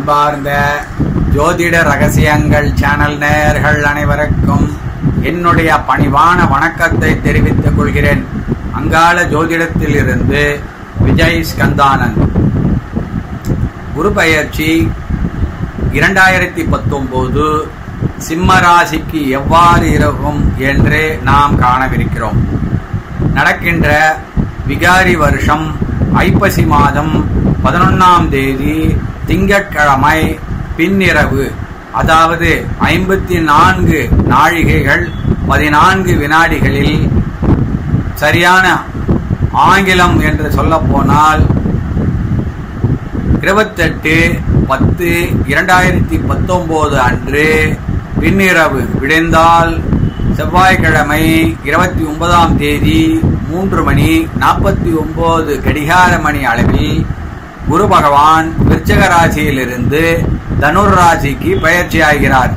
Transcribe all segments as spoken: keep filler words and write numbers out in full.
அன்பார்ந்த ஜோதிட ரகசியங்கள் சேனல் நேயர்கள் அனைவருக்கும் என்னுடைய பணிவான வணக்கத்தை தெரிவித்துக் கொள்கிறேன். அங்காள ஜோதிடத்தில் இருந்து விஜய் ஸ்கந்தானந்த். குரு பயிற்சி இரண்டாயிரத்தி பத்தொன்பது சிம்ம ராசிக்கு எவ்வாறு இருக்கும் என்று நாம் காணவிருக்கிறோம். நடக்கின்ற விகாரி வருஷம் ஐப்பசி மாதம் பதினொன்னாம் தேதி திங்கட்கிழமை பின்னிரவு, அதாவது ஐம்பத்தி நான்கு நாழிகைகள் பதினான்கு வினாடிகளில், சரியான ஆங்கிலம் என்று சொல்ல போனால் இருபத்தெட்டு பத்து இரண்டாயிரத்தி பத்தொன்பது அன்று பின்னிரவு விடைந்தால் செவ்வாய்க்கிழமை இருபத்தி ஒன்பதாம் தேதி மூன்று மணி நாற்பத்தி ஒன்பது கடிகார மணி அளவில் குரு பகவான் விருச்சிக ராசியிலிருந்து தனுர் ராசிக்கு பயிற்சியாகிறார்.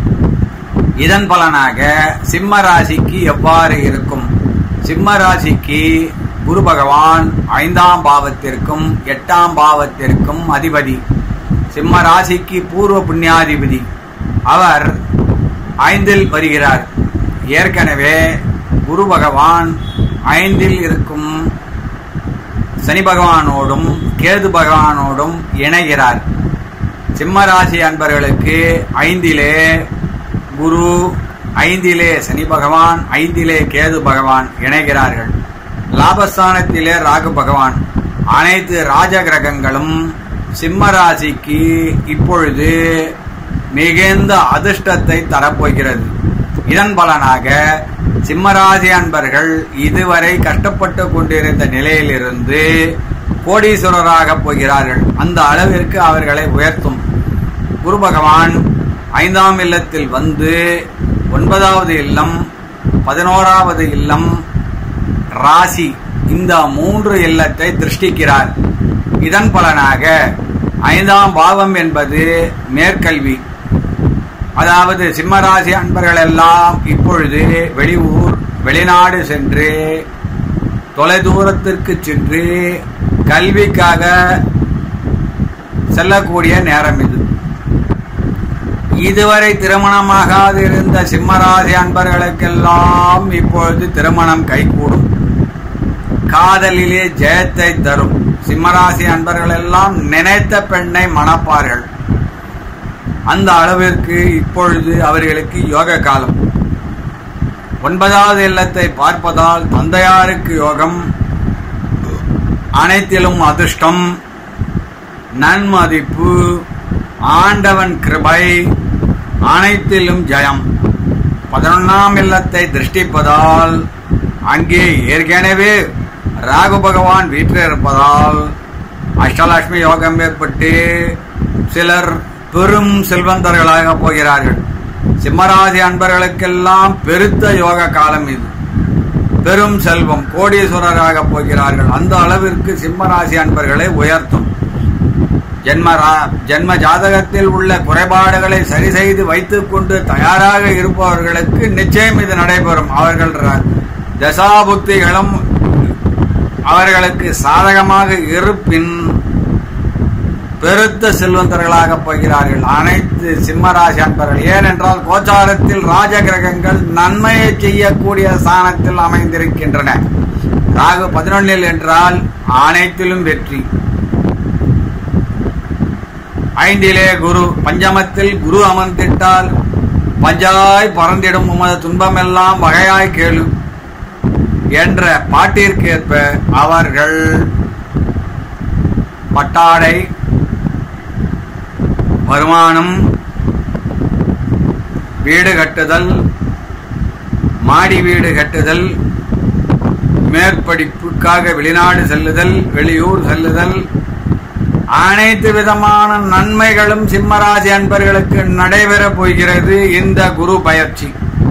இதன் பலனாக சிம்ம ராசிக்கு எவ்வாறு இருக்கும்? சிம்ம ராசிக்கு குரு பகவான் ஐந்தாம் பாவத்திற்கும் எட்டாம் பாவத்திற்கும் அதிபதி. சிம்ம ராசிக்கு பூர்வ புண்ணியாதிபதி. அவர் ஐந்தில் வருகிறார். ஏற்கனவே குரு பகவான் ஐந்தில் இருக்கும் சனி பகவானோடும் கேது பகவானோடும் இணைகிறார். சிம்மராசி அன்பர்களுக்கு ஐந்திலே குரு, ஐந்திலே சனி பகவான், ஐந்திலே கேது பகவான் இணைகிறார்கள். லாபஸ்தானத்திலே ராகு பகவான். அனைத்து ராஜ கிரகங்களும் சிம்ம ராசிக்கு இப்பொழுது மிகுந்த அதிர்ஷ்டத்தை தரப்போகிறது. இதன் பலனாக சிம்மராசி அன்பர்கள் இதுவரை கஷ்டப்பட்டு கொண்டிருந்த நிலையிலிருந்து கோடீஸ்வரராக போகிறார்கள். அந்த அளவிற்கு அவர்களை உயர்த்தும். குரு பகவான் ஐந்தாம் இல்லத்தில் வந்து ஒன்பதாவது இல்லம், பதினோராவது இல்லம், ராசி, இந்த மூன்று இல்லத்தை திருஷ்டிக்கிறார். இதன் பலனாக ஐந்தாம் பாவம் என்பது மேற்கல்வி. அதாவது சிம்மராசி அன்பர்கள் எல்லாம் இப்பொழுது வெளியூர் வெளிநாடு சென்று தொலைதூரத்திற்கு சென்று கல்விக்காக செல்லக்கூடிய நேரம் இது. இதுவரை திருமணமாகாது இருந்த சிம்மராசி அன்பர்களுக்கெல்லாம் இப்பொழுது திருமணம் கைகூடும். காதலிலே ஜெயத்தை தரும். சிம்மராசி அன்பர்கள் எல்லாம் நினைத்த பெண்ணை மணப்பார்கள். அந்த அளவிற்கு இப்பொழுது அவர்களுக்கு யோக காலம். ஒன்பதாவது இல்லத்தை பார்ப்பதால் தந்தையாருக்கு யோகம், அனைத்திலும் அதிர்ஷ்டம், நன்மதிப்பு, ஆண்டவன் கிருபை, அனைத்திலும் ஜெயம். பதினொன்னாம் இல்லத்தை திருஷ்டிப்பதால் அங்கே ஏற்கனவே ராகு பகவான் வீட்டில் இருப்பதால் அஷ்டலட்சுமி யோகம் ஏற்பட்டு சிலர் பெரும் செல்வந்தர்களாக போகிறார்கள். சிம்மராசி அன்பர்களுக்கெல்லாம் பெருத்த யோக காலம் இது. பெரும் செல்வம், கோடீஸ்வரராக போகிறார்கள். அந்த அளவிற்கு சிம்மராசி அன்பர்களை உயர்த்தும். ஜென்ம ஜென்ம ஜாதகத்தில் உள்ள குறைபாடுகளை சரி செய்து வைத்துக் கொண்டு தயாராக இருப்பவர்களுக்கு நிச்சயம் இது நடைபெறும். அவர்கள் தசாபுக்திகளும் அவர்களுக்கு சாதகமாக இருப்பின் பெருத்த செல்வந்தர்களாக போகிறார்கள் அனைத்து சிம்மராசி அன்பர்கள். ஏனென்றால் கோச்சாரத்தில் ராஜ கிரகங்கள் நன்மையை செய்யக்கூடிய ஸ்தானத்தில் அமைந்திருக்கின்றன. ராகு பதினொன்னில் என்றால் அனைத்திலும் வெற்றி. ஐந்திலே குரு, பஞ்சமத்தில் குரு அமர்ந்திட்டால் பஞ்சாய் பறந்திடும் உமது துன்பமெல்லாம் வகையாய் கேளு என்ற பாட்டிற்கேற்ப அவர்கள் பட்டாடை, வருமானம், வீடு கட்டுதல், மாடி வீடு கட்டுதல், மேற்படிப்புக்காக வெளிநாடு செல்லுதல், வெளியூர் செல்லுதல், அனைத்து விதமான நன்மைகளும் சிம்மராசி அன்பர்களுக்கு நடைபெறப் போகிறது இந்த குரு பயிற்சி.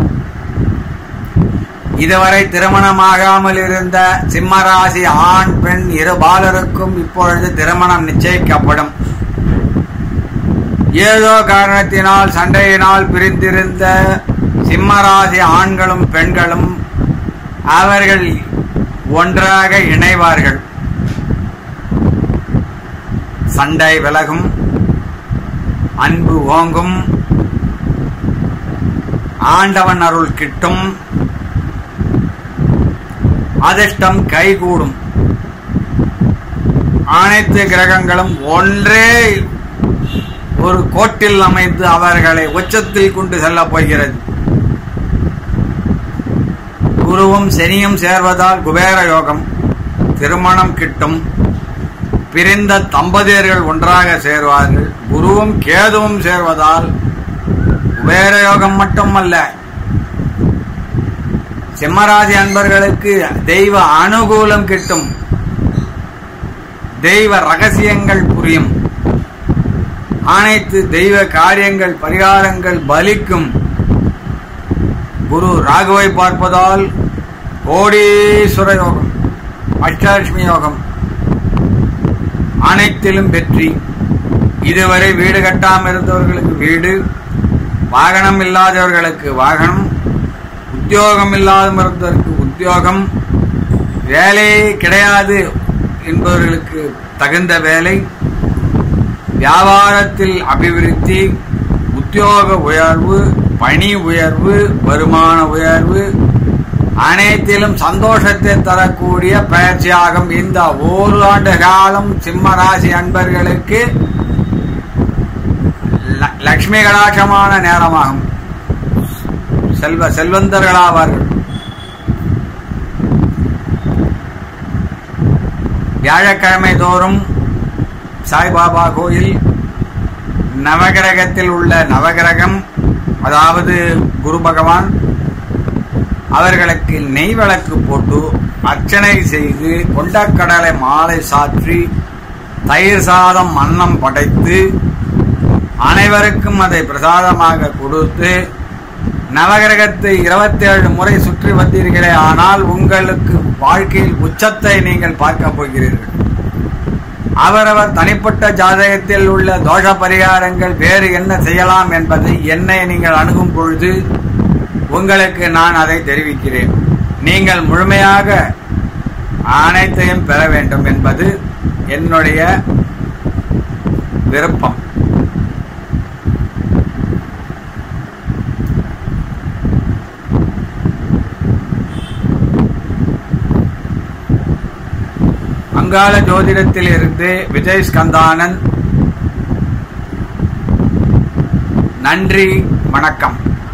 இதுவரை திருமணமாகாமல் இருந்த சிம்மராசி ஆண் பெண் இருபாலருக்கும் இப்பொழுது திருமணம் நிச்சயிக்கப்படும். ஏதோ காரணத்தினால் சண்டையினால் பிரிந்திருந்த சிம்மராசி ஆண்களும் பெண்களும் அவர்கள் ஒன்றாக இணைவார்கள். சண்டை விலகும், அன்பு ஓங்கும், ஆண்டவன் அருள் கிட்டும், அதிர்ஷ்டம் கைகூடும். அனைத்து கிரகங்களும் ஒன்றே ஒரு கோட்டில் அமைத்து அவர்களை உச்சத்தில் கொண்டு செல்லப் போகிறது. குருவும் சனியும் சேர்வதால் குபேர யோகம், திருமணம் கிட்டும், பிரிந்த தம்பதியர்கள் ஒன்றாக சேர்வார்கள். குருவும் கேதுவும் சேர்வதால் குபேர யோகம் மட்டுமல்ல, சிம்மராசி அன்பர்களுக்கு தெய்வ அனுகூலம் கிட்டும், தெய்வ ரகசியங்கள் புரியும், அனைத்து தெய்வ காரியங்கள் பரிகாரங்கள் பலிக்கும். குரு ராகுவை பார்ப்பதால் கோடீஸ்வர யோகம், அஷ்டலட்சுமி யோகம், அனைத்திலும் வெற்றி. இதுவரை வீடு கட்டாமல் இருந்தவர்களுக்கு வீடு, வாகனம் இல்லாதவர்களுக்கு வாகனம், உத்தியோகம் இல்லாதவர்களுக்கு உத்தியோகம், வேலை கிடையாது என்பவர்களுக்கு தகுந்த வேலை, வியாபாரத்தில் அபிவிருத்தி, உத்தியோக உயர்வு, பணி உயர்வு, வருமான உயர்வு, அனைத்திலும் சந்தோஷத்தை தரக்கூடிய பயிற்சியாகும். இந்த ஓராண்டு காலம் சிம்ம ராசி அன்பர்களுக்கு லட்சுமி கடாட்சமான நேரமாகும். செல்வ செல்வந்தர்களாவார்கள். வியாழக்கிழமை தோறும் சாய்பாபா கோயில் நவகிரகத்தில் உள்ள நவகிரகம், அதாவது குரு பகவான், அவர்களுக்கு நெய் விளக்கு போட்டு அர்ச்சனை செய்து கொண்டக்கடலை மாலை சாற்றி தயிர் சாதம் அன்னம் படைத்து அனைவருக்கும் அதை பிரசாதமாக கொடுத்து நவகிரகத்தை இருபத்தி ஏழு முறை சுற்றி வந்தீர்களே, ஆனால் உங்களுக்கு வாழ்க்கையில் உச்சத்தை நீங்கள் பார்க்க போகிறீர்கள். அவரவர் தனிப்பட்ட ஜாதகத்தில் உள்ள தோஷ பரிகாரங்கள் வேறு என்ன செய்யலாம் என்பதை என்னை நீங்கள் அணுகும் பொழுது உங்களுக்கு நான் அதை தெரிவிக்கிறேன். நீங்கள் முழுமையாக அனைத்தையும் பெற வேண்டும் என்பது என்னுடைய விருப்பம். அங்காள ஜோதிடத்தில் இருந்து விஜய் ஸ்கந்தானந்த். நன்றி, வணக்கம்.